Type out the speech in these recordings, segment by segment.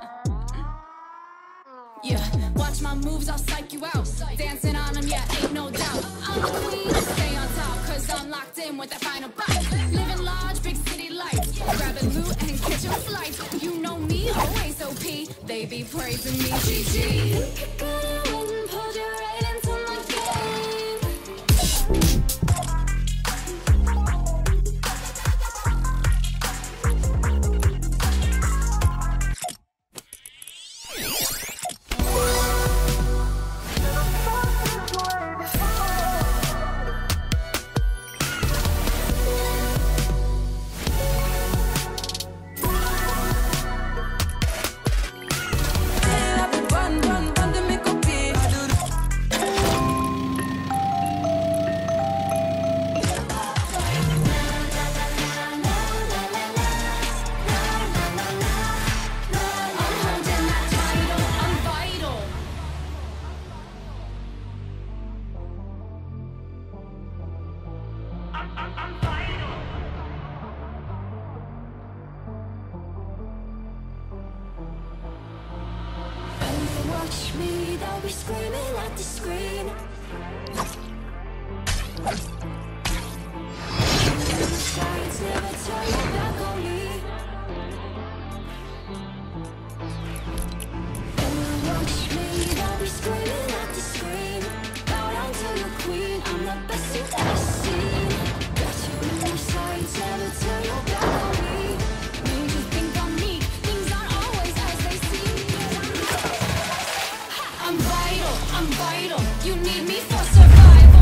Yeah, watch my moves, I'll psych you out. Dancing on them, yeah, ain't no doubt. I'm the queen, stay on top, cause I'm locked in with that final bite. Living large, big city lights. Grabbing loot and catching flights. You know me, always OP. They be praising me, GG. Pulled you right into my game. Watch me, they'll be screaming at the screen. Signs never turn your back on me. Watch me, they'll be screaming at the screen. Bow down to your queen, I'm the best you've ever seen. Got you in your sights, never turn your back on me. You just think I'm me, things aren't always as they seem. I'm vital, you need me for survival.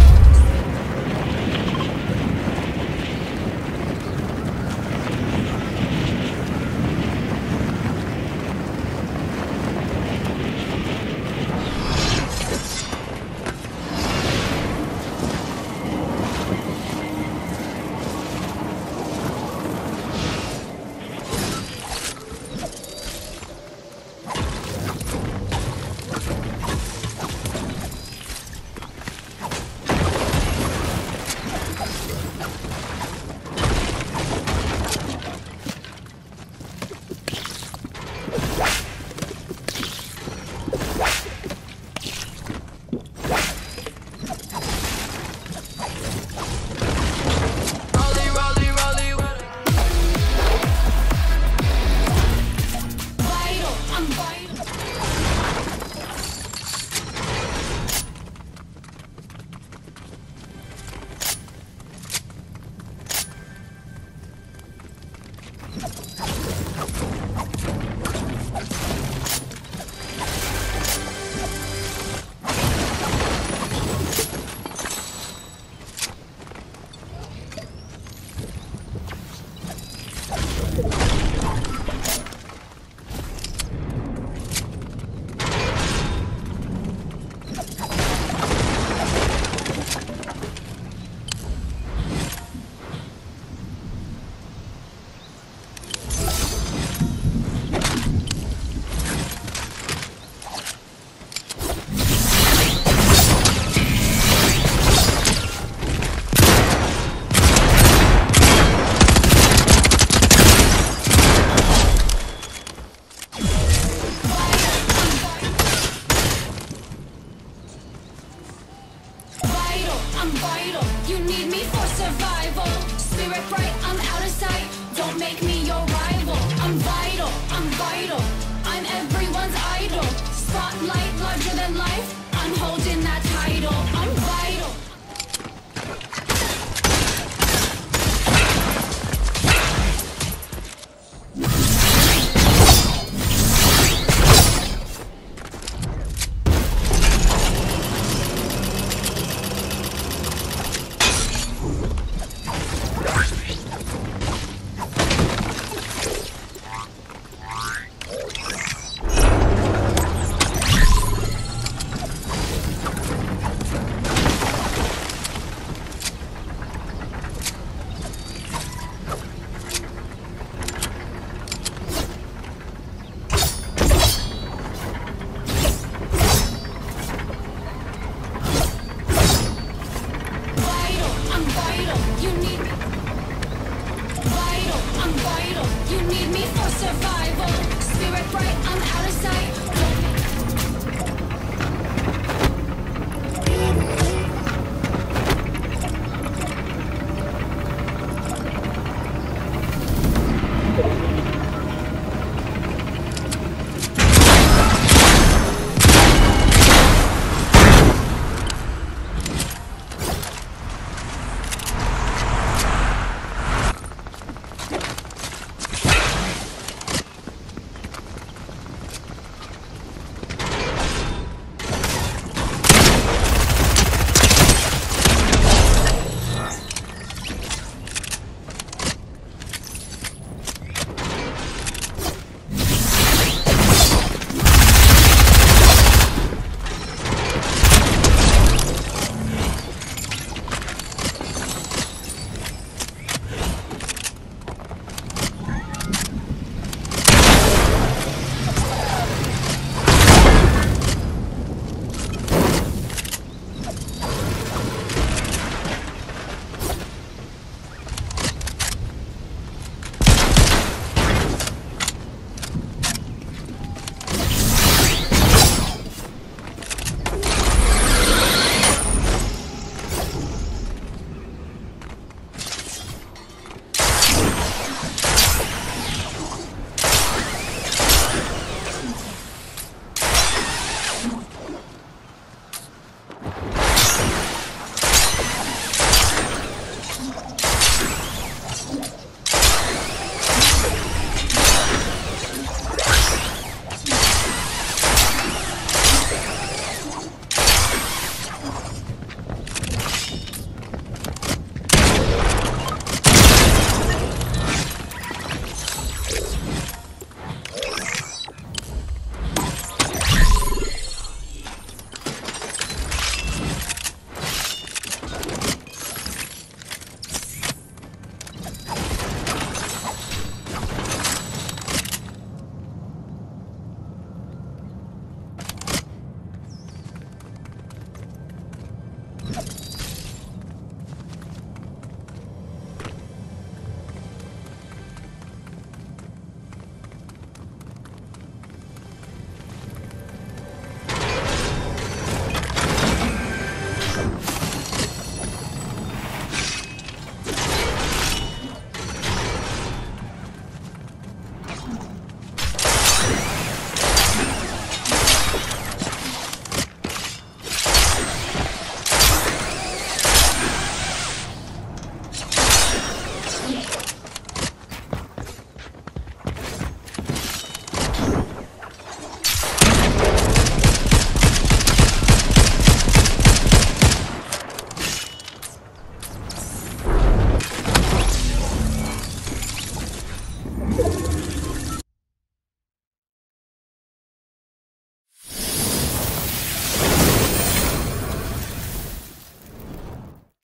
I'm vital, you need me for survival.